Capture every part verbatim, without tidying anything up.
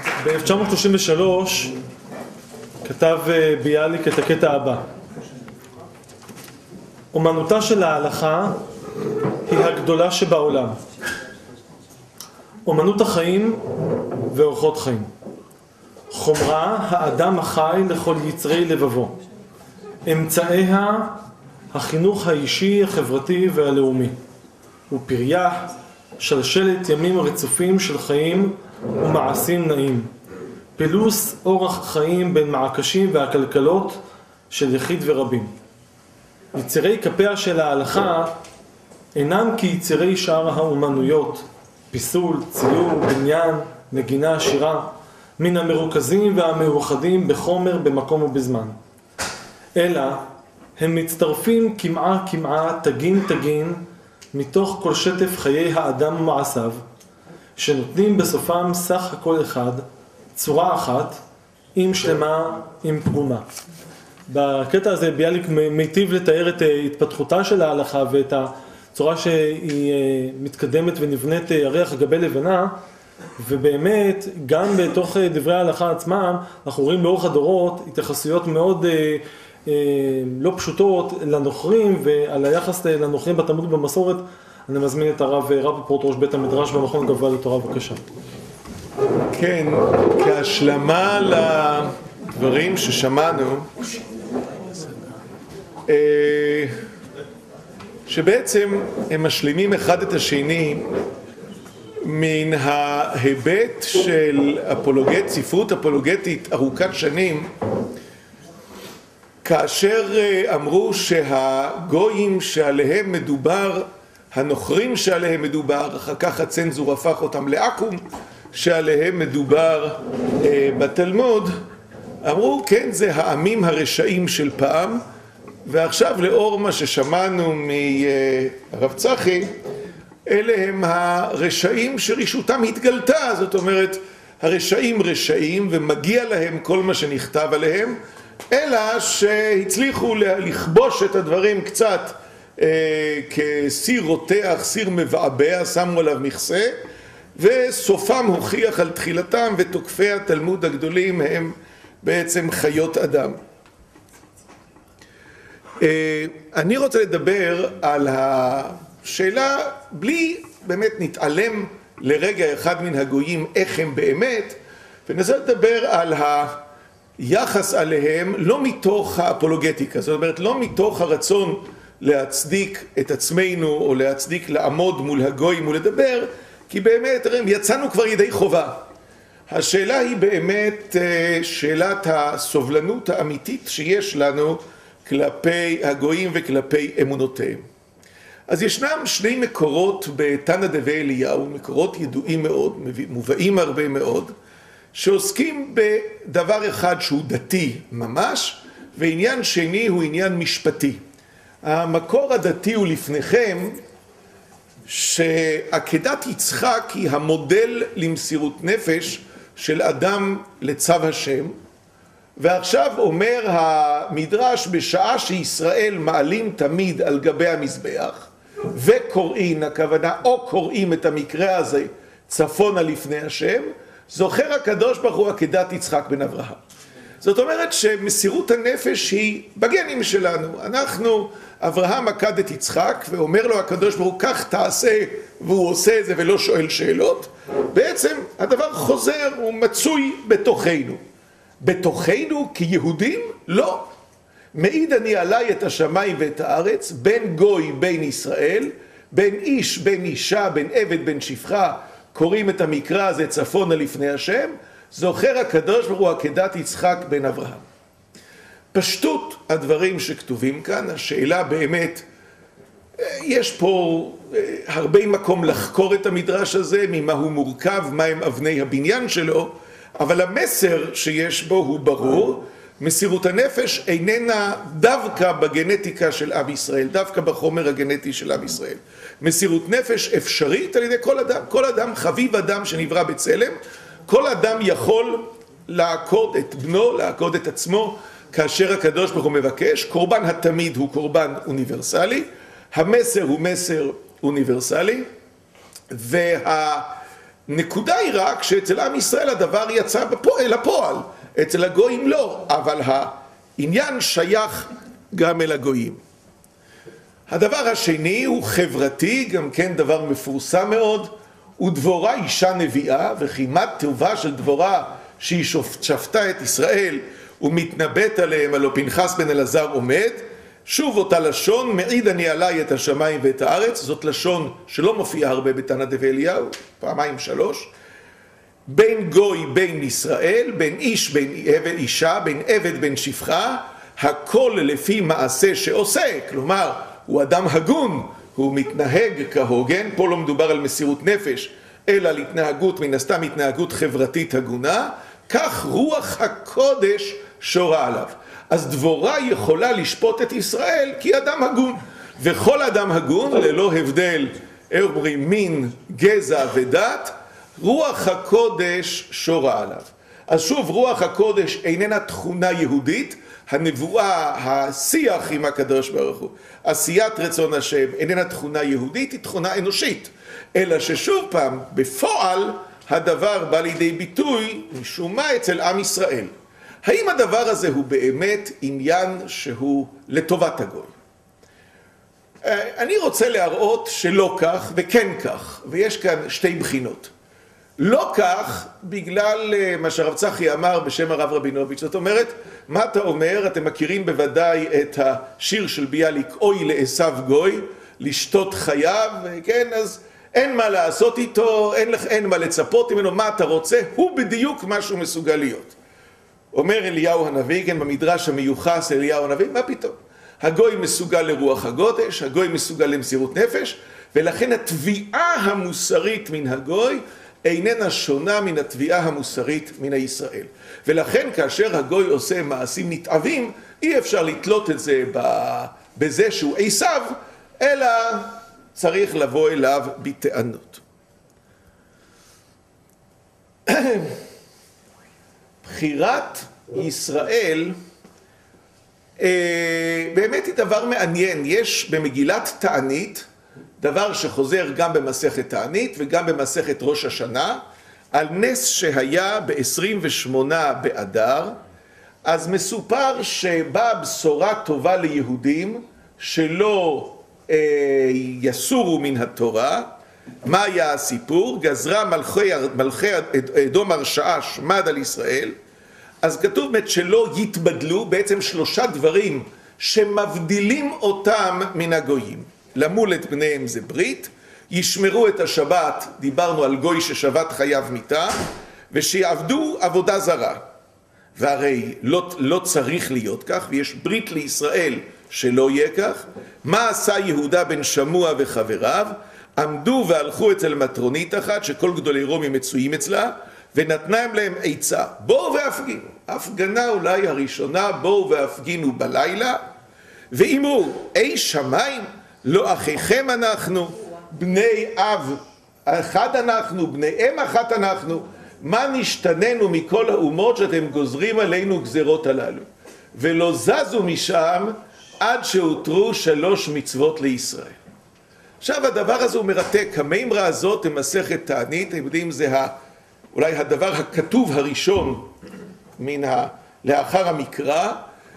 ב-אלף תשע מאות שלושים ושלוש כתב ביאליק את הקטע הבא: אומנותה של ההלכה היא הגדולה שבעולם. אומנות החיים ואורחות חיים. חומרה האדם החי לכל יצרי לבבו. אמצעיה החינוך האישי, החברתי והלאומי. ופריה שלשלת ימים רצופים של חיים ומעשים נעים. פילוס אורח חיים בין מעקשים והכלכלות של יחיד ורבים. יצירי כפיה של ההלכה אינם כיצירי שאר האומנויות, פיסול, ציור, בניין, נגינה, שירה, מן המרוכזים והמאוחדים בחומר, במקום ובזמן. אלא הם מצטרפים כמעה כמעה, תגין תגין, מתוך כל שטף חיי האדם ומעשיו, שנותנים בסופם סך הכל אחד, צורה אחת, עם שלמה, עם פגומה. בקטע הזה ביאליק מיטיב לתאר את התפתחותה של ההלכה ואת הצורה שהיא מתקדמת ונבנית ירח על גבי לבנה, ובאמת גם בתוך דברי ההלכה עצמם אנחנו רואים לאורך הדורות התייחסויות מאוד אה, אה, לא פשוטות לנוכרים ועל היחס לנוכרים בתלמוד ובמסורת. אני מזמין את הרב רפפורט, ראש בית המדרש במכון הגבוה לתורה, בבקשה. כן, כהשלמה לדברים ששמענו, שבעצם הם משלימים אחד את השני מן ההיבט של אפולוגט, ספרות אפולוגטית ארוכת שנים, כאשר אמרו שהגויים שעליהם מדובר, הנוכרים שעליהם מדובר, אחר כך הצנזור הפך אותם לעכו"ם, שעליהם מדובר אה, בתלמוד, אמרו כן, זה העמים הרשעים של פעם, ועכשיו לאור מה ששמענו מהרב צחי, אלה הם הרשעים שרשותם התגלתה, זאת אומרת הרשעים רשעים ומגיע להם כל מה שנכתב עליהם, אלא שהצליחו לכבוש את הדברים קצת אה, כסיר רותח, סיר מבעבע, שמו עליו מכסה, וסופם הוכיח על תחילתם, ותוקפי התלמוד הגדולים הם בעצם חיות אדם. אה, אני רוצה לדבר על השאלה, בלי באמת נתעלם לרגע אחד מן הגויים איך הם באמת, וננסה לדבר על היחס עליהם לא מתוך האפולוגטיקה, זאת אומרת לא מתוך הרצון להצדיק את עצמנו או להצדיק לעמוד מול הגויים ולדבר, כי באמת יצאנו כבר ידי חובה. השאלה היא באמת שאלת הסובלנות האמיתית שיש לנו כלפי הגויים וכלפי אמונותיהם. אז ישנם שני מקורות בתנא דבי אליהו, מקורות ידועים מאוד, מובאים הרבה מאוד, שעוסקים בדבר אחד שהוא דתי ממש, ועניין שני הוא עניין משפטי. המקור הדתי הוא לפניכם, שעקדת יצחק היא המודל למסירות נפש של אדם לצו השם, ועכשיו אומר המדרש, בשעה שישראל מעלים תמיד על גבי המזבח, וקוראים, הכוונה או קוראים את המקרה הזה צפונה לפני השם, זוכר הקדוש ברוך הוא עקדת יצחק בן אברהם. זאת אומרת שמסירות הנפש היא בגנים שלנו. אנחנו, אברהם עקד את יצחק ואומר לו הקדוש ברוך הוא כך תעשה, והוא עושה את זה ולא שואל שאלות. בעצם הדבר חוזר, הוא מצוי בתוכנו. בתוכנו כיהודים? לא. מעיד אני עליי את השמיים ואת הארץ, בין גוי בין ישראל, בין איש בין אישה, בין עבד בין שפחה, קוראים את המקרא הזה צפונה לפני השם, זוכר הקדוש ברוך הוא עקדת יצחק בן אברהם. פשטות הדברים שכתובים כאן, השאלה באמת, יש פה הרבה מקום לחקור את המדרש הזה, ממה הוא מורכב, מהם אבני הבניין שלו, אבל המסר שיש בו הוא ברור, מסירות הנפש איננה דווקא בגנטיקה של עם ישראל, דווקא בחומר הגנטי של עם ישראל. מסירות נפש אפשרית על ידי כל אדם, כל אדם חביב אדם שנברא בצלם, כל אדם יכול לעקוד את בנו, לעקוד את עצמו, כאשר הקדוש ברוך הוא מבקש. קורבן התמיד הוא קורבן אוניברסלי, המסר הוא מסר אוניברסלי, וה... נקודה היא רק שאצל עם ישראל הדבר יצא אל הפועל, אצל הגויים לא, אבל העניין שייך גם אל הגויים. הדבר השני הוא חברתי, גם כן דבר מפורסם מאוד, ודבורה אישה נביאה, וכמעט טובה של דבורה שהיא שפטה את ישראל ומתנבט עליהם, הלא פנחס בן אלעזר עומד. שוב אותה לשון, מעיד אני עליי את השמיים ואת הארץ, זאת לשון שלא מופיעה הרבה בתנא דבי אליהו, פעמיים שלוש. בין גוי בין ישראל, בין איש בין עבד אישה, בין עבד בין שפחה, הכל לפי מעשה שעושה, כלומר הוא אדם הגון, הוא מתנהג כהוגן, פה לא מדובר על מסירות נפש, אלא על התנהגות, מן הסתם התנהגות חברתית הגונה, כך רוח הקודש שורה עליו. אז דבורה יכולה לשפוט את ישראל כי אדם הגון, וכל אדם הגון ללא הבדל, אומרים, מין, גזע ודת, רוח הקודש שורה עליו. אז שוב, רוח הקודש איננה תכונה יהודית, הנבואה, השיח עם הקדוש ברוך הוא, עשיית רצון השם, איננה תכונה יהודית, היא תכונה אנושית. אלא ששוב פעם, בפועל, הדבר בא לידי ביטוי, משום מה, אצל עם ישראל. האם הדבר הזה הוא באמת עניין שהוא לטובת הגוי? אני רוצה להראות שלא כך וכן כך, ויש כאן שתי בחינות. לא כך בגלל מה שהרב צחי אמר בשם הרב רבינוביץ', זאת אומרת, מה אתה אומר? אתם מכירים בוודאי את השיר של ביאליק, אוי לעשו גוי, לשתות חייו, כן? אז אין מה לעשות איתו, אין, אין מה לצפות ממנו, מה אתה רוצה? הוא בדיוק מה שהוא מסוגל להיות. אומר אליהו הנביא, כן, במדרש המיוחס אליהו הנביא, מה פתאום? הגוי מסוגל לרוח הקודש, הגוי מסוגל למסירות נפש, ולכן התביעה המוסרית מן הגוי איננה שונה מן התביעה המוסרית מן הישראל. ולכן כאשר הגוי עושה מעשים נתעבים, אי אפשר לתלות את זה בזה שהוא עשיו, אלא צריך לבוא אליו בטענות. בחירת ישראל באמת היא דבר מעניין. יש במגילת תענית דבר שחוזר גם במסכת תענית וגם במסכת ראש השנה, על נס שהיה ב-עשרים ושמונה באדר. אז מסופר שבאה בשורה טובה ליהודים שלא אה, יסורו מן התורה. מה היה הסיפור? גזרה מלכי, מלכי אדום הרשעה שמד על ישראל. אז כתוב באמת שלא יתבדלו, בעצם שלושה דברים שמבדילים אותם מן הגויים. למול את בניהם זה ברית, ישמרו את השבת, דיברנו על גוי ששבת חייו מיתה, ושיעבדו עבודה זרה. והרי לא, לא צריך להיות כך, ויש ברית לישראל שלא יהיה כך. מה עשה יהודה בן שמוע וחבריו? עמדו והלכו אצל מטרונית אחת שכל גדולי רומי מצויים אצלה, ונתנה להם עצה, בואו והפגינו. הפגנה אולי הראשונה, בואו והפגינו בלילה, ואמרו, אי שמיים, לא אחיכם אנחנו, בני אב אחד אנחנו, בני אם אחת אנחנו, מה נשתננו מכל האומות שאתם גוזרים עלינו גזרות הללו? ולא זזו משם עד שהותרו שלוש מצוות לישראל. עכשיו הדבר הזה הוא מרתק, המימרה הזאת במסכת תענית, אתם יודעים, זה ה, אולי הדבר הכתוב הראשון מן ה, לאחר המקרא,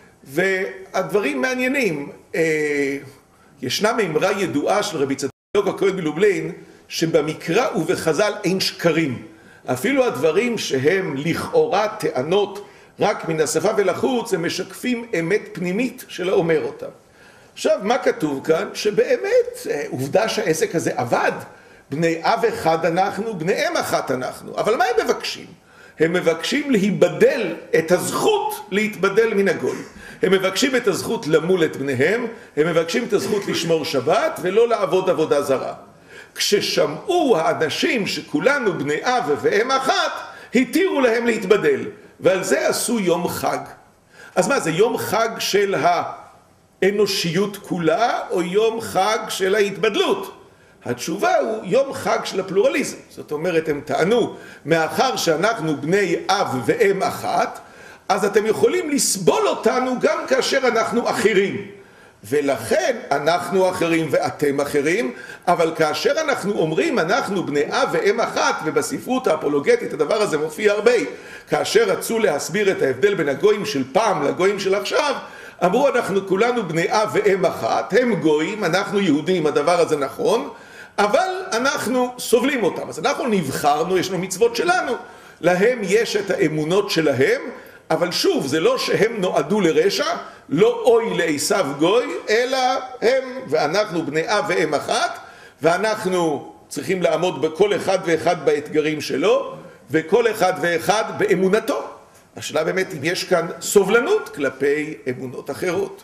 והדברים מעניינים. אה, ישנה מימרה ידועה של רבי צדוק הכהן מלובלין, שבמקרא ובחז"ל אין שקרים. אפילו הדברים שהם לכאורה טענות רק מן השפה ולחוץ, הם משקפים אמת פנימית של האומר אותם. עכשיו, מה כתוב כאן? שבאמת, עובדה שהעסק הזה עבד. בני אב אחד אנחנו, בני אם אחת אנחנו. אבל מה הם מבקשים? הם מבקשים להיבדל את הזכות להתבדל מן הגוי. הם מבקשים את הזכות למול את בניהם, הם מבקשים את הזכות לשמור שבת ולא לעבוד עבודה זרה. כששמעו האנשים שכולנו בני אב ואם אחת, התירו להם להתבדל, ועל זה עשו יום חג. אז מה, זה יום חג של האנושיות כולה, או יום חג של ההתבדלות? התשובה הוא יום חג של הפלורליזם. זאת אומרת, הם טענו, מאחר שאנחנו בני אב ואם אחת, אז אתם יכולים לסבול אותנו גם כאשר אנחנו אחרים. ולכן אנחנו אחרים ואתם אחרים, אבל כאשר אנחנו אומרים אנחנו בני אב ואם אחת, ובספרות האפולוגטית הדבר הזה מופיע הרבה, כאשר רצו להסביר את ההבדל בין הגויים של פעם לגויים של עכשיו, אמרו אנחנו כולנו בני אב ואם אחת, הם גויים, אנחנו יהודים, הדבר הזה נכון, אבל אנחנו סובלים אותם, אז אנחנו נבחרנו, יש לנו מצוות שלנו, להם יש את האמונות שלהם, אבל שוב, זה לא שהם נועדו לרשע, לא אוי לעשיו גוי, אלא הם ואנחנו בני אב ואם אחת, ואנחנו צריכים לעמוד בכל אחד ואחד באתגרים שלו, וכל אחד ואחד באמונתו. השאלה באמת אם יש כאן סובלנות כלפי אמונות אחרות.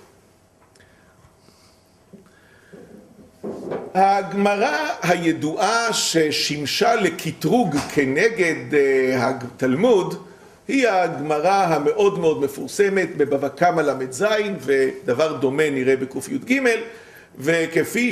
הגמרא הידועה ששימשה לקטרוג כנגד התלמוד, היא הגמרא המאוד מאוד מפורסמת בבבא קמא למד זין, ודבר דומה נראה בק"י"ג, וכפי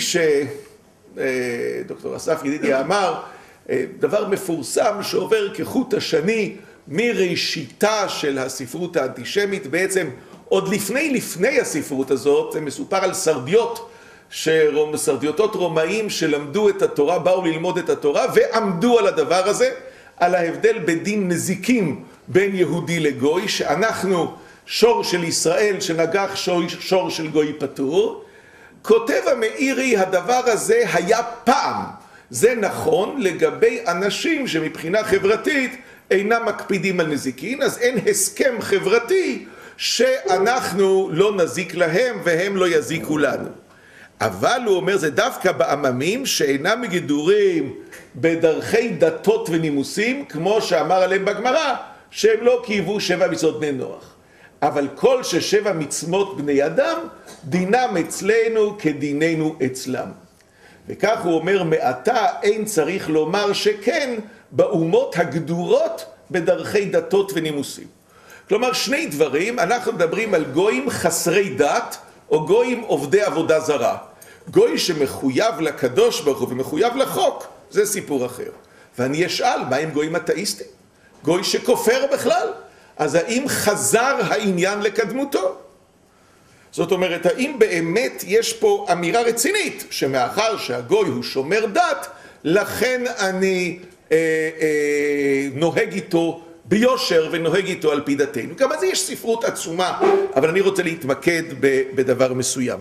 שדוקטור אסף ידידיה אמר, דבר מפורסם שעובר כחוט השני מראשיתה של הספרות האנטישמית, בעצם עוד לפני לפני הספרות הזאת, זה מסופר על סרדיות, סרדיוטות רומאים שלמדו את התורה, באו ללמוד את התורה ועמדו על הדבר הזה, על ההבדל בדין נזיקים בין יהודי לגוי, שאנחנו שור של ישראל שנגח שור, שור של גוי פטור. כותב המאירי, הדבר הזה היה פעם, זה נכון לגבי אנשים שמבחינה חברתית אינם מקפידים על נזיקין, אז אין הסכם חברתי שאנחנו לא נזיק להם והם לא יזיקו לנו. אבל הוא אומר זה דווקא בעממים שאינם מגדורים בדרכי דתות ונימוסים, כמו שאמר עליהם בגמרא, שהם לא קייבו שבע מצוות בני נוח. אבל כל ששבע מצוות בני אדם, דינם אצלנו כדיננו אצלם. וכך הוא אומר, מעתה אין צריך לומר שכן באומות הגדורות בדרכי דתות ונימוסים. כלומר שני דברים, אנחנו מדברים על גויים חסרי דת, או גויים עובדי עבודה זרה. גוי שמחויב לקדוש ברוך הוא ומחויב לחוק, זה סיפור אחר. ואני אשאל, מה עם גויים אתאיסטים? גוי שכופר בכלל? אז האם חזר העניין לקדמותו? זאת אומרת, האם באמת יש פה אמירה רצינית, שמאחר שהגוי הוא שומר דת, לכן אני אה, אה, נוהג איתו ביושר ונוהג איתו על פי דתנו. גם אז יש ספרות עצומה, אבל אני רוצה להתמקד בדבר מסוים.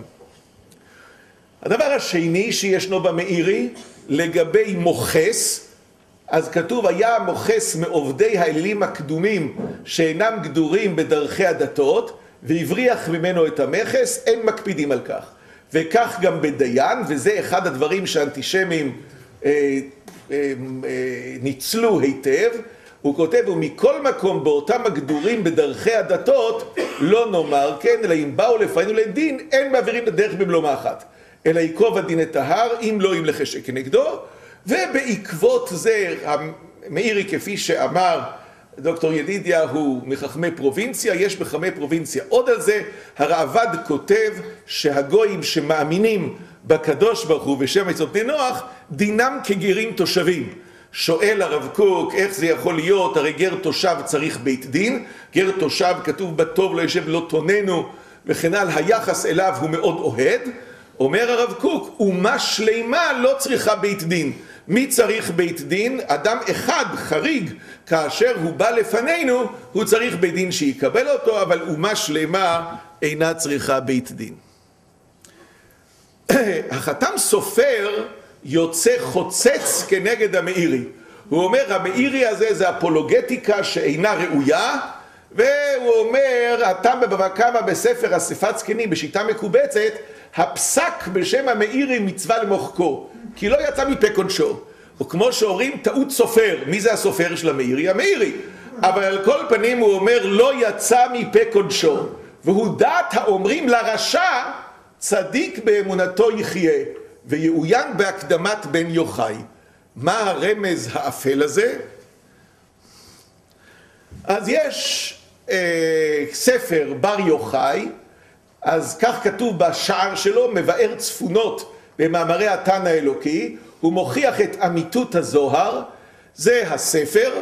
הדבר השני שישנו במאירי, לגבי מוכס, אז כתוב היה מוכס מעובדי האלילים הקדומים שאינם גדורים בדרכי הדתות, והבריח ממנו את המכס, אין מקפידים על כך. וכך גם בדיין, וזה אחד הדברים שהאנטישמים אה, אה, אה, ניצלו היטב, הוא כותב, ומכל מקום באותם הגדורים בדרכי הדתות, לא נאמר כן, אלא אם באו לפנינו לדין, אין מעבירים לדרך במלומה אחת. אלא ייקוב הדין את ההר, אם לא ימלך חשק כנגדו, ובעקבות זה, המאירי כפי שאמר דוקטור ידידיה הוא מחכמי פרובינציה, יש מחכמי פרובינציה עוד על זה, הראב"ד כותב שהגויים שמאמינים בקדוש ברוך הוא ושם מצוות בני נוח, דינם כגרים תושבים. שואל הרב קוק איך זה יכול להיות, הרי גר תושב צריך בית דין, גר תושב כתוב בטוב לא ישב לא תוננו וכן על, היחס אליו הוא מאוד אוהד. אומר הרב קוק, אומה שלמה לא צריכה בית דין. מי צריך בית דין? אדם אחד חריג, כאשר הוא בא לפנינו, הוא צריך בית דין שיקבל אותו, אבל אומה שלמה אינה צריכה בית דין. החתם סופר יוצא חוצץ כנגד המאירי. הוא אומר, המאירי הזה זה אפולוגטיקה שאינה ראויה, והוא אומר, התם בבבא קמא בספר אספת זקנים בשיטה מקובצת, הפסק בשם המאירי מצווה למוחקו, כי לא יצא מפה קודשו. או כמו שאומרים, טעות סופר. מי זה הסופר של המאירי? המאירי. אבל על כל פנים הוא אומר, לא יצא מפה קודשו. והוא דעת האומרים לרשע, צדיק באמונתו יחיה, ויעוין בהקדמת בן יוחאי. מה הרמז האפל הזה? אז יש אה, ספר בר יוחאי, אז כך כתוב בשער שלו, מבאר צפונות במאמרי התנא האלוקי, הוא מוכיח את אמיתות הזוהר, זה הספר,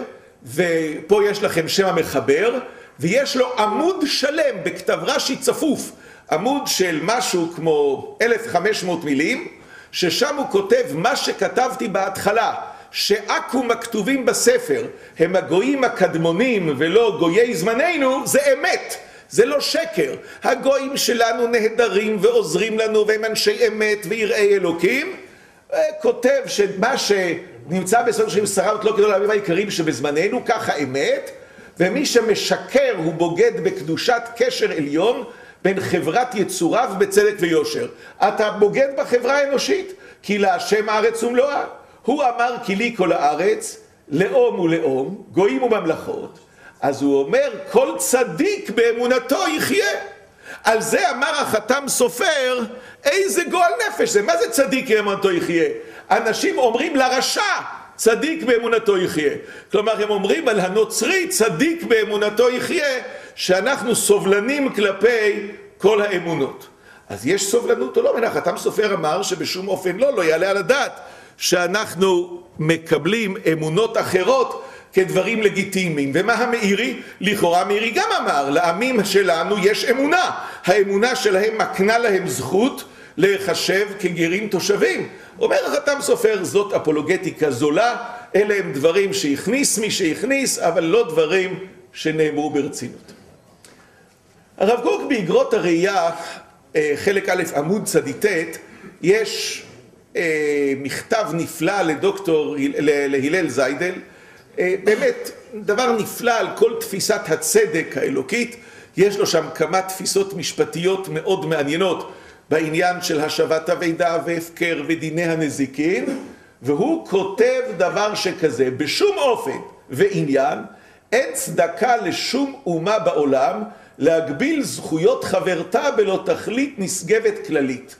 ופה יש לכם שם המחבר, ויש לו עמוד שלם בכתב רש"י צפוף, עמוד של משהו כמו אלף וחמש מאות מילים, ששם הוא כותב מה שכתבתי בהתחלה, שעכו"ם הכתובים בספר הם הגויים הקדמונים ולא גויי זמננו, זה אמת, זה לא שקר. הגויים שלנו נהדרים ועוזרים לנו והם אנשי אמת ויראי אלוקים. כותב שמה שנמצא בספר של שררת לא כדול העמים העיקריים שבזמננו ככה אמת, ומי שמשקר הוא בוגד בקדושת קשר עליון בין חברת יצוריו בצדק ויושר. אתה בוגד בחברה האנושית, כי להשם הארץ ומלואה. הוא אמר כי לי כל הארץ, לאום ולאום, גויים וממלכות. אז הוא אומר כל צדיק באמונתו יחיה. על זה אמר החתם סופר, איזה גועל נפש זה, מה זה צדיק באמונתו יחיה? אנשים אומרים לרשע, צדיק באמונתו יחיה. כלומר הם אומרים על הנוצרי, צדיק באמונתו יחיה, שאנחנו סובלנים כלפי כל האמונות. אז יש סובלנות או לא? החתם סופר אמר שבשום אופן לא, לא יעלה על הדעת שאנחנו מקבלים אמונות אחרות כדברים לגיטימיים. ומה המאירי? לכאורה המאירי גם אמר, לעמים שלנו יש אמונה. האמונה שלהם מקנה להם זכות להיחשב כגרים תושבים. אומר החתם סופר, זאת אפולוגטיקה זולה, אלה הם דברים שהכניס מי שהכניס, אבל לא דברים שנאמרו ברצינות. הרב קוק באגרות הראייה, חלק א' עמוד צדיטט, יש מכתב נפלא לדוקטור להלל זיידל, באמת דבר נפלא על כל תפיסת הצדק האלוקית. יש לו שם כמה תפיסות משפטיות מאוד מעניינות בעניין של השבת אבידה והפקר ודיני הנזיקין, והוא כותב דבר שכזה, בשום אופן ועניין אין צדקה לשום אומה בעולם להגביל זכויות חברתה בלא תכלית נשגבת כללית,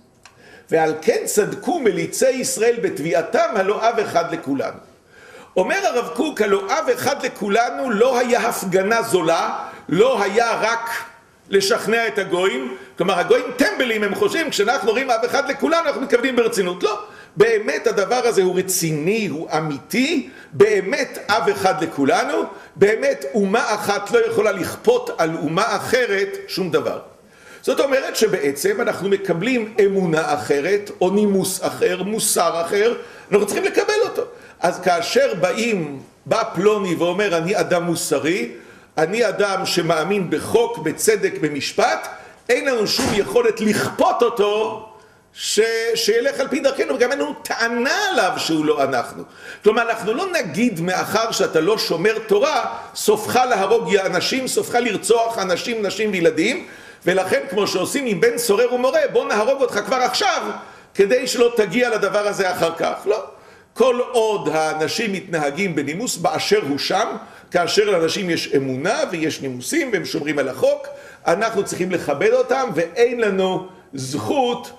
ועל כן צדקו מליצי ישראל בתביעתם הלא אב אחד לכולנו. אומר הרב קוק, הלא אב אחד לכולנו לא היה הפגנה זולה, לא היה רק לשכנע את הגויים. כלומר הגויים טמבלים, הם חושבים כשאנחנו רואים אב אחד לכולנו אנחנו מתכוונים ברצינות. לא, באמת הדבר הזה הוא רציני, הוא אמיתי, באמת אב אחד לכולנו, באמת אומה אחת לא יכולה לכפות על אומה אחרת שום דבר. זאת אומרת שבעצם אנחנו מקבלים אמונה אחרת או נימוס אחר, מוסר אחר, אנחנו צריכים לקבל אותו. אז כאשר באים, בא פלוני ואומר אני אדם מוסרי, אני אדם שמאמין בחוק, בצדק, במשפט, אין לנו שום יכולת לכפות אותו ש... שילך על פי דרכנו, וגם אין לנו טענה עליו שהוא לא אנחנו. כלומר אנחנו לא נגיד מאחר שאתה לא שומר תורה, סופך להרוג אנשים, סופך לרצוח אנשים, נשים וילדים, ולכן כמו שעושים עם בן סורר ומורה, בוא נהרוג אותך כבר עכשיו כדי שלא תגיע לדבר הזה אחר כך. לא. כל עוד האנשים מתנהגים בנימוס באשר הוא שם, כאשר לאנשים יש אמונה ויש נימוסים והם שומרים על החוק, אנחנו צריכים לכבד אותם ואין לנו זכות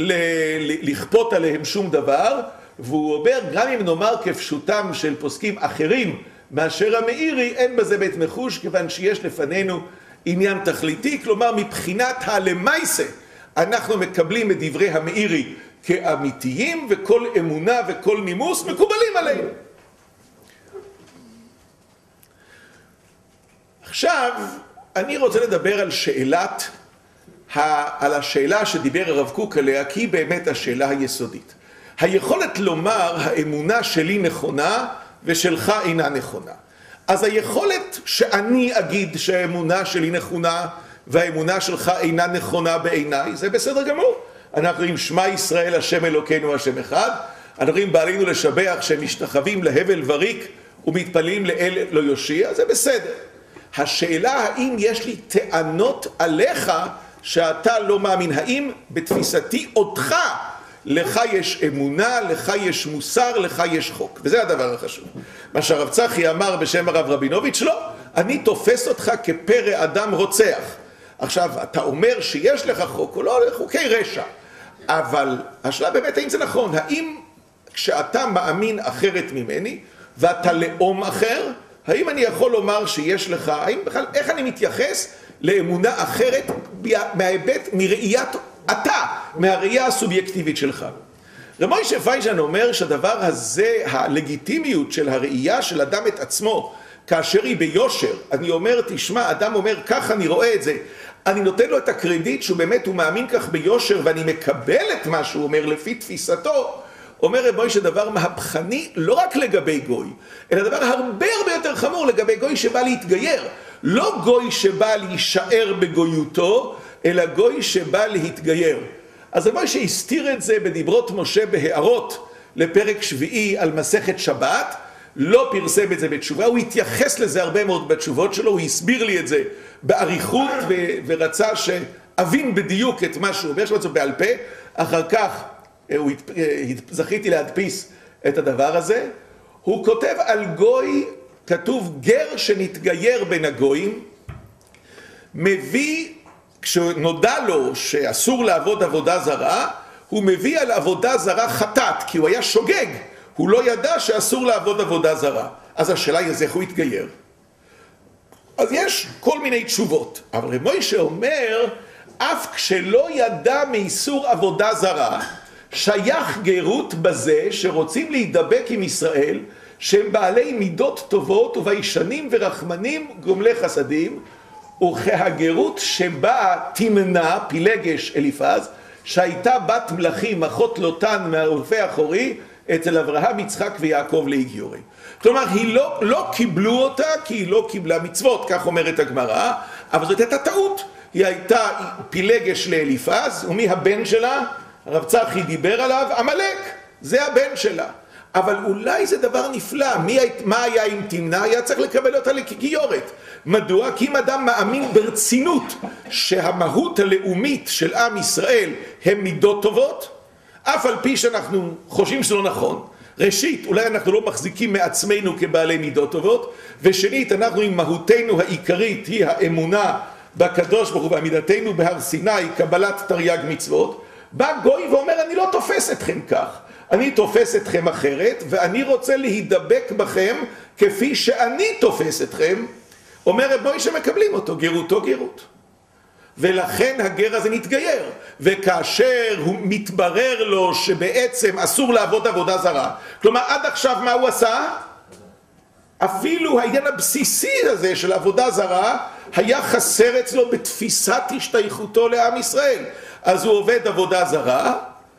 ל- לכפות עליהם שום דבר. והוא אומר גם אם נאמר כפשוטם של פוסקים אחרים מאשר המאירי, אין בזה בית מחוש, כיוון שיש לפנינו עניין תכליתי. כלומר מבחינת הלמייסה אנחנו מקבלים את דברי המאירי כאמיתיים, וכל אמונה וכל נימוס מקובלים עליהם. עכשיו אני רוצה לדבר על שאלת על השאלה שדיבר הרב קוק עליה, כי היא באמת השאלה היסודית. היכולת לומר האמונה שלי נכונה ושלך אינה נכונה. אז היכולת שאני אגיד שהאמונה שלי נכונה והאמונה שלך אינה נכונה בעיניי, זה בסדר גמור. אנחנו רואים שמע ישראל השם אלוקינו השם אחד, אנחנו רואים בעלינו לשבח שהם משתחווים להבל וריק ומתפללים לאל לא יושיע, זה בסדר. השאלה האם יש לי טענות עליך שאתה לא מאמין, האם בתפיסתי אותך, לך יש אמונה, לך יש מוסר, לך יש חוק, וזה הדבר החשוב. מה שהרב צחי אמר בשם הרב רבינוביץ', לא, אני תופס אותך כפרא אדם רוצח. עכשיו אתה אומר שיש לך חוק או לא, חוקי רשע, אבל השאלה באמת האם זה נכון, האם כשאתה מאמין אחרת ממני ואתה לאום אחר, האם אני יכול לומר שיש לך, האם בכלל, איך אני מתייחס לאמונה אחרת מההיבט, מראיית אתה, מהראייה הסובייקטיבית שלך. רב מוישה פיינשטיין אומר שהדבר הזה, הלגיטימיות של הראייה של אדם את עצמו, כאשר היא ביושר, אני אומר, תשמע, אדם אומר, כך אני רואה את זה, אני נותן לו את הקרדיט שהוא באמת, הוא מאמין כך ביושר, ואני מקבל את מה שהוא אומר לפי תפיסתו. אומר רב מוישה דבר מהפכני לא רק לגבי גוי, אלא דבר הרבה הרבה יותר חמור לגבי גוי שבא להתגייר. לא גוי שבא להישאר בגויותו, אלא גוי שבא להתגייר. אז רב מוישה הסתיר את זה בדיברות משה בהערות לפרק שביעי על מסכת שבת, לא פרסם את זה בתשובה, הוא התייחס לזה הרבה מאוד בתשובות שלו, הוא הסביר לי את זה באריכות ו- ורצה שאבין בדיוק את מה שהוא אומר, שמע את זה בעל פה, אחר כך הוא הת... זכיתי להדפיס את הדבר הזה. הוא כותב על גוי, כתוב גר שנתגייר בין הגויים, מביא, כשנודע לו שאסור לעבוד עבודה זרה, הוא מביא על עבודה זרה חטאת, כי הוא היה שוגג, הוא לא ידע שאסור לעבוד עבודה זרה. אז השאלה היא, אז איך הוא יתגייר? אז יש כל מיני תשובות, אבל רב מוישה אומר, אף כשלא ידע מאיסור עבודה זרה, שייך גרות בזה שרוצים להידבק עם ישראל, שהם בעלי מידות טובות וביישנים ורחמנים גומלי חסדים, וכהגרות שבה תמנע פילגש אליפז, שהייתה בת מלכים אחות לוטן מהרופא האחורי אצל אברהם, יצחק ויעקב לאיגיורי. כלומר, היא לא, לא קיבלו אותה כי היא לא קיבלה מצוות, כך אומרת הגמרא, אבל זאת הייתה טעות. היא הייתה פילגש לאליפז, ומי הבן שלה? הרב צחי דיבר עליו, עמלק, זה הבן שלה. אבל אולי זה דבר נפלא, מי, מה היה אם תמנע? היה צריך לקבל אותה לגיורת. מדוע? כי אם אדם מאמין ברצינות שהמהות הלאומית של עם ישראל הם מידות טובות, אף על פי שאנחנו חושבים שזה לא נכון. ראשית, אולי אנחנו לא מחזיקים מעצמנו כבעלי מידות טובות, ושנית, אנחנו עם מהותנו העיקרית היא האמונה בקדוש ברוך הוא ועמידתנו בהר סיני, קבלת תרי"ג מצוות. בא גוי ואומר, אני לא תופס אתכם כך, אני תופס אתכם אחרת, ואני רוצה להידבק בכם כפי שאני תופס אתכם. אומר רב מוישה, מקבלים אותו, גרותו גרות. ולכן הגר הזה נתגייר, וכאשר הוא מתברר לו שבעצם אסור לעבוד עבודה זרה, כלומר עד עכשיו מה הוא עשה? אפילו העניין הבסיסי הזה של עבודה זרה היה חסר אצלו בתפיסת השתייכותו לעם ישראל. אז הוא עובד עבודה זרה,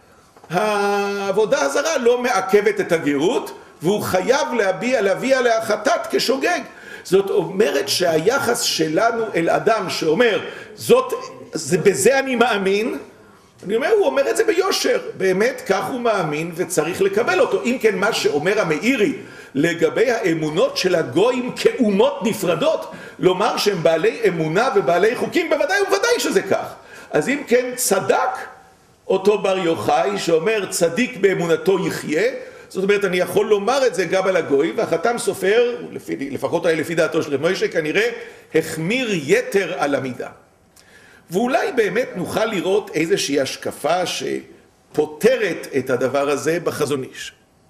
העבודה הזרה לא מעכבת את הגרות, והוא חייב להביע, להביע עליה חטאת כשוגג. זאת אומרת שהיחס שלנו אל אדם שאומר, זאת, זה, בזה אני מאמין, אני אומר, הוא אומר את זה ביושר, באמת כך הוא מאמין וצריך לקבל אותו. אם כן, מה שאומר המאירי לגבי האמונות של הגויים כאומות נפרדות, לומר שהם בעלי אמונה ובעלי חוקים, בוודאי ובוודאי שזה כך. אז אם כן, צדק אותו בר יוחאי שאומר צדיק באמונתו יחיה, זאת אומרת, אני יכול לומר את זה גם על הגוי, והחתם סופר, לפי, לפחות לפי דעתו של רב מוישה, כנראה החמיר יתר על המידה. ואולי באמת נוכל לראות איזושהי השקפה שפותרת את הדבר הזה בחזון איש.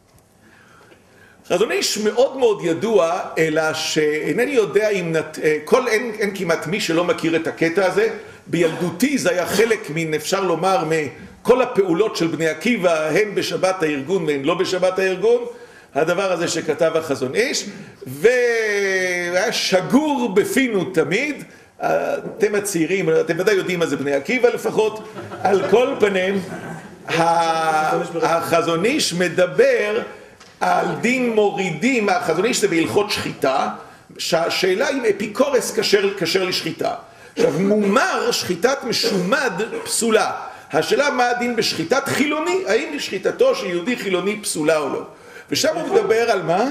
חזון איש מאוד מאוד ידוע, אלא שאינני יודע אם נת... כל, אין, אין כמעט מי שלא מכיר את הקטע הזה. בילדותי זה היה חלק מן, אפשר לומר, מכל הפעולות של בני עקיבא, הן בשבת הארגון והן לא בשבת הארגון, הדבר הזה שכתב החזון איש, והיה שגור בפינו תמיד. אתם הצעירים, אתם ודאי יודעים מה זה בני עקיבא לפחות. על כל פנים, החזון איש מדבר על דין מורידים. החזון איש זה בהלכות שחיטה, שהשאלה אם אפיקורס כשר, כשר לשחיטה. עכשיו, מומר, שחיטת משומד פסולה. השאלה מה הדין בשחיטת חילוני, האם שחיטתו של יהודי חילוני פסולה או לא. ושם הוא מדבר על מה?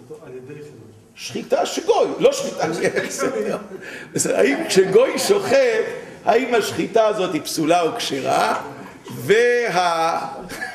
שחיטה שגוי, לא שחיטה, האם כשגוי שוחט, האם השחיטה הזאת היא פסולה או כשרה, וה...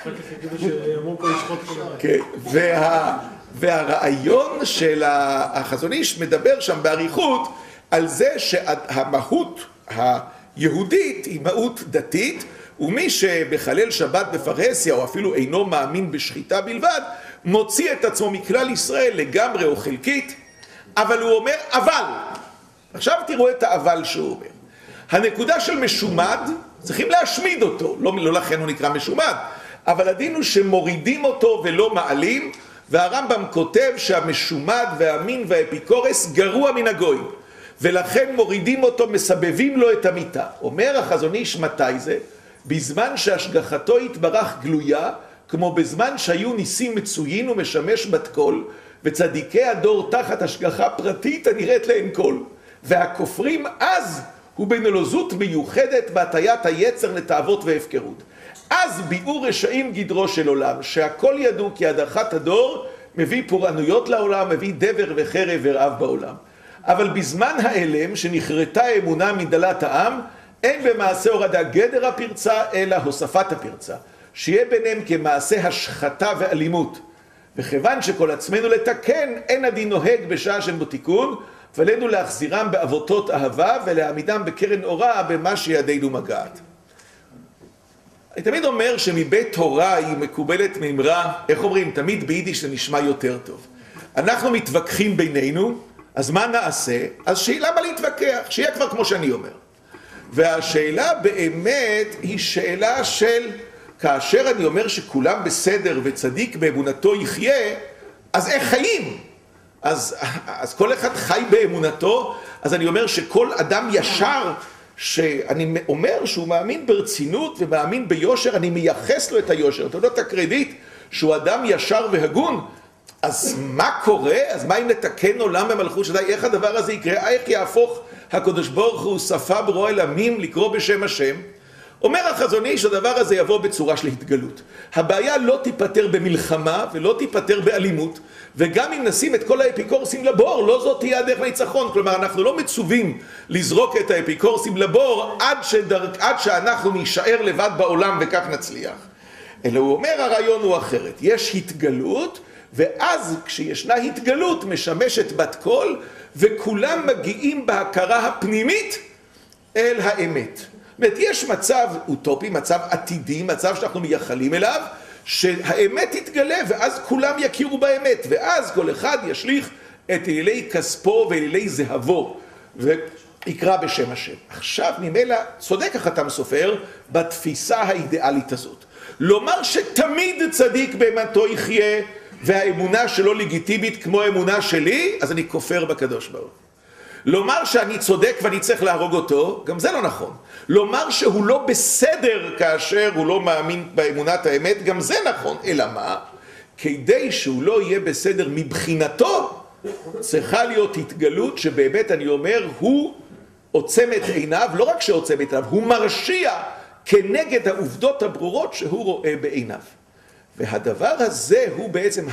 והרעיון של החזון איש מדבר שם באריכות על זה שהמהות היהודית היא מהות דתית, ומי שבחלל שבת בפרהסיה או אפילו אינו מאמין בשחיטה בלבד, מוציא את עצמו מכלל ישראל לגמרי או חלקית. אבל הוא אומר אבל, עכשיו תראו את האבל שהוא אומר. הנקודה של משומד, צריכים להשמיד אותו, לא, לא לכן הוא נקרא משומד, אבל הדין הוא שמורידים אותו ולא מעלים, והרמב"ם כותב שהמשומד והמין והאפיקורס גרוע מן הגוי. ולכן מורידים אותו, מסבבים לו את המיטה. אומר החזון איש, מתי זה? בזמן שהשגחתו התברך גלויה, כמו בזמן שהיו ניסים מצויים ומשמש בת קול, וצדיקי הדור תחת השגחה פרטית הנראית להם כל. והכופרים אז הוא בנלוזות מיוחדת בהטיית היצר לתאוות והפקרות. אז ביאור רשעים גדרו של עולם, שהכל ידעו כי הדחת הדור מביא פורענויות לעולם, מביא דבר וחרב ורעב בעולם. אבל בזמן האלם שנחרטה האמונה מדלת העם, אין במעשה הורדה גדר הפרצה, אלא הוספת הפרצה. שיהיה ביניהם כמעשה השחתה ואלימות. וכיוון שכל עצמנו לתקן, אין הדין נוהג בשעה שאין בו תיקון, ועלינו להחזירם בעבותות אהבה, ולהעמידם בקרן אורה במה שידינו מגעת. אני תמיד אומר שמבית תורה היא מקובלת מאמרה, איך אומרים, תמיד ביידיש זה נשמע יותר טוב. אנחנו מתווכחים בינינו, אז מה נעשה? אז שאלה מה להתווכח, שיהיה כבר כמו שאני אומר. והשאלה באמת היא שאלה של, כאשר אני אומר שכולם בסדר וצדיק באמונתו יחיה, אז איך חיים? אז, אז כל אחד חי באמונתו, אז אני אומר שכל אדם ישר, שאני אומר שהוא מאמין ברצינות ומאמין ביושר, אני מייחס לו את היושר, אתה יודע את הקרדיט שהוא אדם ישר והגון, אז מה קורה? אז מה אם נתקן עולם במלכות שדי? איך הדבר הזה יקרה? איך יהפוך הקדוש ברוך הוא שפה ברוא אל עמים לקרוא בשם השם? אומר החזון איש שהדבר הזה יבוא בצורה של התגלות. הבעיה לא תיפטר במלחמה ולא תיפטר באלימות, וגם אם נשים את כל האפיקורסים לבור, לא זאת תהיה הדרך ניצחון. כלומר, אנחנו לא מצווים לזרוק את האפיקורסים לבור עד, שדר... עד שאנחנו נישאר לבד בעולם וכך נצליח. אלא הוא אומר, הרעיון הוא אחרת. יש התגלות, ואז כשישנה התגלות משמשת בת קול, וכולם מגיעים בהכרה הפנימית אל האמת. זאת אומרת, יש מצב אוטופי, מצב עתידי, מצב שאנחנו מייחלים אליו, שהאמת תתגלה, ואז כולם יכירו באמת, ואז כל אחד ישליך את אלילי כספו ואלילי זהבו, ויקרא בשם השם. עכשיו, ממילא, צודק החתם סופר בתפיסה האידיאלית הזאת. לומר שתמיד צדיק באמונתו יחיה, והאמונה שלו לגיטימית כמו האמונה שלי, אז אני כופר בקדוש ברוך הוא. לומר שאני צודק ואני צריך להרוג אותו, גם זה לא נכון. לומר שהוא לא בסדר כאשר הוא לא מאמין באמונת האמת, גם זה נכון. אלא מה? כדי שהוא לא יהיה בסדר מבחינתו, צריכה להיות התגלות שבאמת אני אומר, הוא עוצם את עיניו, לא רק שעוצם את עיניו, הוא מרשיע כנגד העובדות הברורות שהוא רואה בעיניו. והדבר הזה הוא בעצם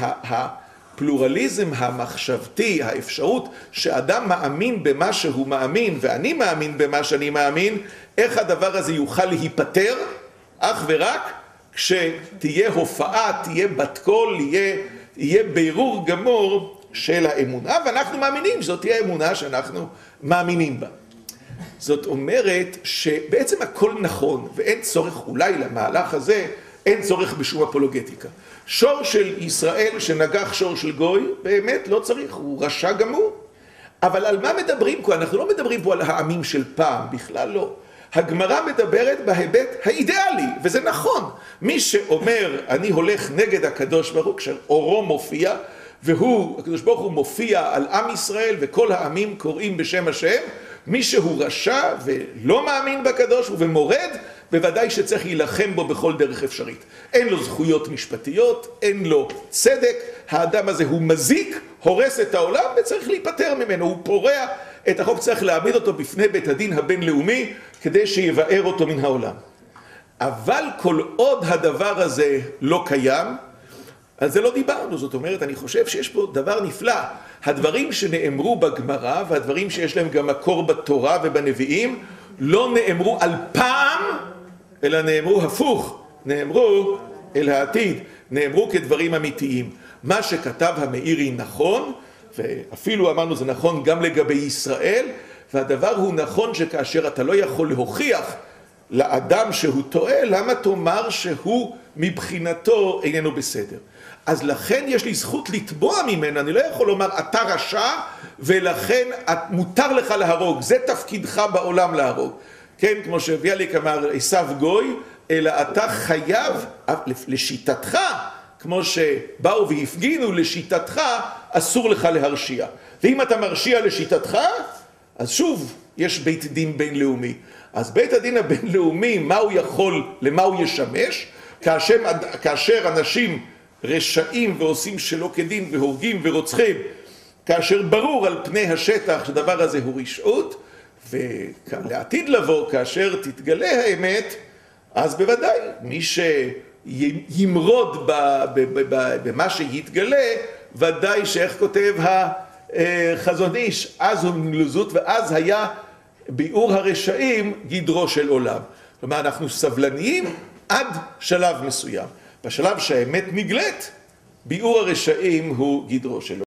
הפלורליזם המחשבתי, האפשרות שאדם מאמין במה שהוא מאמין ואני מאמין במה שאני מאמין, איך הדבר הזה יוכל להיפטר? אך ורק כשתהיה הופעה, תהיה בת קול, יהיה, יהיה בירור גמור של האמונה, ואנחנו מאמינים שזאת תהיה האמונה שאנחנו מאמינים בה. זאת אומרת שבעצם הכל נכון, ואין צורך אולי למהלך הזה, אין צורך בשום אפולוגטיקה. שור של ישראל שנגח שור של גוי, באמת לא צריך, הוא רשע גמור. אבל על מה מדברים פה? אנחנו לא מדברים פה על העמים של פעם, בכלל לא. הגמרא מדברת בהיבט האידיאלי, וזה נכון. מי שאומר, אני הולך נגד הקדוש ברוך הוא, כשאורו מופיע, והוא, הקדוש ברוך הוא מופיע על עם ישראל, וכל העמים קוראים בשם השם, מי שהוא רשע ולא מאמין בקדוש ומורד, בוודאי שצריך להילחם בו בכל דרך אפשרית. אין לו זכויות משפטיות, אין לו צדק, האדם הזה הוא מזיק, הורס את העולם וצריך להיפטר ממנו, הוא פורע את החוק, צריך להעמיד אותו בפני בית הדין הבינלאומי כדי שיבאר אותו מן העולם. אבל כל עוד הדבר הזה לא קיים, על זה לא דיברנו. זאת אומרת, אני חושב שיש פה דבר נפלא. הדברים שנאמרו בגמרא והדברים שיש להם גם מקור בתורה ובנביאים, לא נאמרו על פעם, אלא נאמרו הפוך, נאמרו אל העתיד, נאמרו כדברים אמיתיים. מה שכתב המאירי נכון, ואפילו אמרנו זה נכון גם לגבי ישראל, והדבר הוא נכון שכאשר אתה לא יכול להוכיח לאדם שהוא טועה, למה תאמר שהוא מבחינתו איננו בסדר? אז לכן יש לי זכות לתבוע ממנה, אני לא יכול לומר אתה רשע ולכן מותר לך להרוג, זה תפקידך בעולם להרוג. כן, כמו שביאליק אמר, עשיו גוי, אלא אתה חייב, לשיטתך, כמו שבאו והפגינו, לשיטתך אסור לך להרשיע. ואם אתה מרשיע לשיטתך, אז שוב, יש בית דין בינלאומי. אז בית הדין הבינלאומי, מה הוא יכול, למה הוא ישמש? כאשר, כאשר אנשים רשעים ועושים שלא כדין והורגים ורוצחים, כאשר ברור על פני השטח שדבר הזה הוא רשעות, ולעתיד לבוא, כאשר תתגלה האמת, אז בוודאי מי שימרוד במה שיתגלה, ודאי שאיך כותב החזון איש, אז הוא נלוזות ואז היה ביאור הרשעים גדרו של עולם. כלומר, אנחנו סבלניים עד שלב מסוים. בשלב שהאמת נגלית, ביאור הרשעים הוא גדרו של עולם.